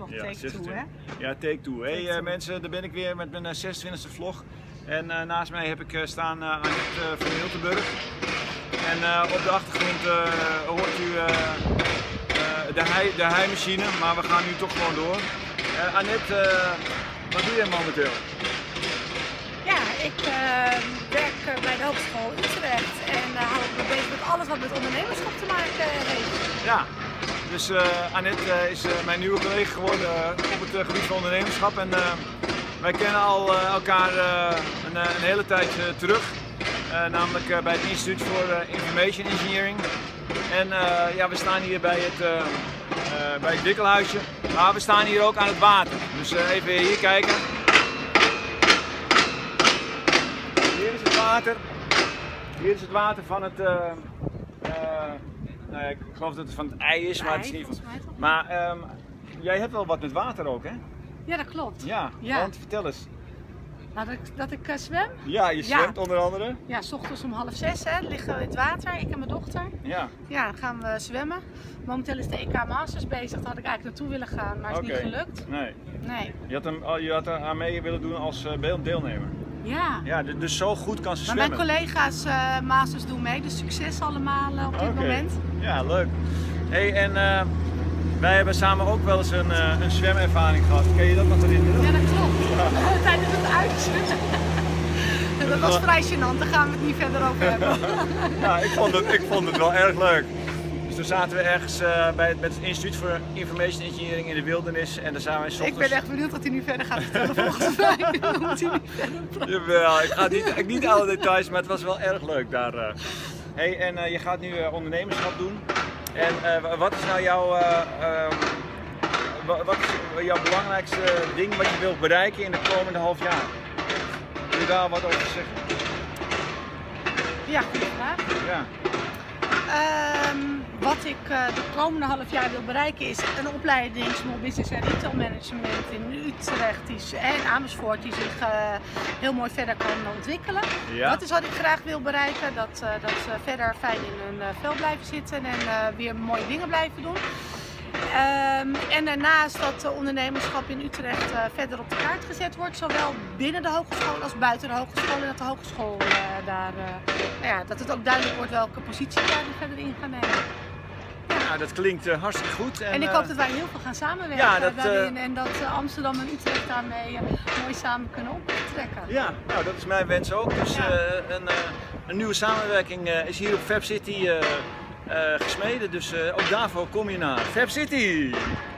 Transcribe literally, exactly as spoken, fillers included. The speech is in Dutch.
Ja, take zesentwintig. two, hè? Ja, take two. Hey uh, mensen, daar ben ik weer met mijn uh, zesentwintigste vlog. En uh, naast mij heb ik uh, staan uh, Annette uh, van Miltenburg. En uh, op de achtergrond uh, hoort u uh, uh, de, hei, de heimachine, maar we gaan nu toch gewoon door. Uh, Annette, uh, wat doe jij momenteel? Ja, ik uh, werk bij de Hogeschool Utrecht en uh, hou ik me bezig met alles wat met ondernemerschap te maken heeft. Ja, dus uh, Annette uh, is uh, mijn nieuwe collega geworden uh, op het uh, gebied van ondernemerschap. En, uh, wij kennen al uh, elkaar uh, een, een hele tijd uh, terug, uh, namelijk uh, bij het Instituut voor uh, Information Engineering. En uh, ja, we staan hier bij het, uh, uh, bij het wikkelhuisje, maar we staan hier ook aan het water. Dus uh, even hier kijken. Hier is het water. Hier is het water van het, uh, uh, nou ja, ik geloof dat het van het ei is, maar het is niet van. Maar um, jij hebt wel wat met water ook, hè? Ja, dat klopt. Ja, ja. Want vertel eens. Nou, dat ik, dat ik uh, zwem? Ja, je zwemt ja. onder andere. Ja, 's ochtends om half zes hè, liggen we in het water, ik en mijn dochter. Ja. Ja, dan gaan we zwemmen. Momenteel is de E K Masters bezig, daar had ik eigenlijk naartoe willen gaan, maar is okay. niet gelukt. Nee. nee. Je had, hem, je had er aan mee willen doen als uh, deelnemer. Ja. Ja, dus zo goed kan ze maar zwemmen. Mijn collega's uh, Masters doen mee, dus succes allemaal uh, op dit okay. moment. Ja, leuk. Hey, en uh, wij hebben samen ook wel eens een, uh, een zwemervaring gehad. Kun je dat nog herinneren? Ja, dat klopt. Ja. Tijdens het uitzwemmen. Dat was vrij gênant, daar gaan we het niet verder over hebben. Ja, ik vond het, ik vond het wel erg leuk. Dus toen zaten we ergens uh, bij het, met het Instituut voor Information Engineering in de wildernis en daar zijn wij 's ochtends... Ik ben echt benieuwd wat hij nu verder gaat vertellen volgens mij. Dan moet hij niet verder. Jawel, ik ga niet, ik niet alle details, maar het was wel erg leuk daar. Uh. Hey, en uh, je gaat nu uh, ondernemerschap doen. En uh, wat is nou jouw, uh, uh, wat is jouw belangrijkste ding wat je wilt bereiken in de komende half jaar? Wil je daar wat over zeggen? Ja, goede vraag. Ja. Um, wat ik uh, de komende half jaar wil bereiken is een opleiding Small Business en Retail Management in Utrecht die, en Amersfoort die zich uh, heel mooi verder kan ontwikkelen. Ja. Dat is wat ik graag wil bereiken, dat, uh, dat ze verder fijn in hun uh, vel blijven zitten en uh, weer mooie dingen blijven doen. Um, en daarnaast dat uh, ondernemerschap in Utrecht uh, verder op de kaart gezet wordt, zowel binnen de hogeschool als buiten de hogeschool en dat de hogeschool uh, daar, uh, nou ja, dat het ook duidelijk wordt welke positie daar verder in gaan nemen. Ja, nou, dat klinkt uh, hartstikke goed. En, en ik hoop dat wij heel veel gaan samenwerken ja, dat, daarin uh, en dat uh, Amsterdam en Utrecht daarmee uh, mooi samen kunnen optrekken. Ja, nou dat is mijn wens ook. Dus ja. uh, een, uh, een nieuwe samenwerking uh, is hier op Fab City uh, Uh, gesmeden, dus uh, ook daarvoor kom je naar Fab City!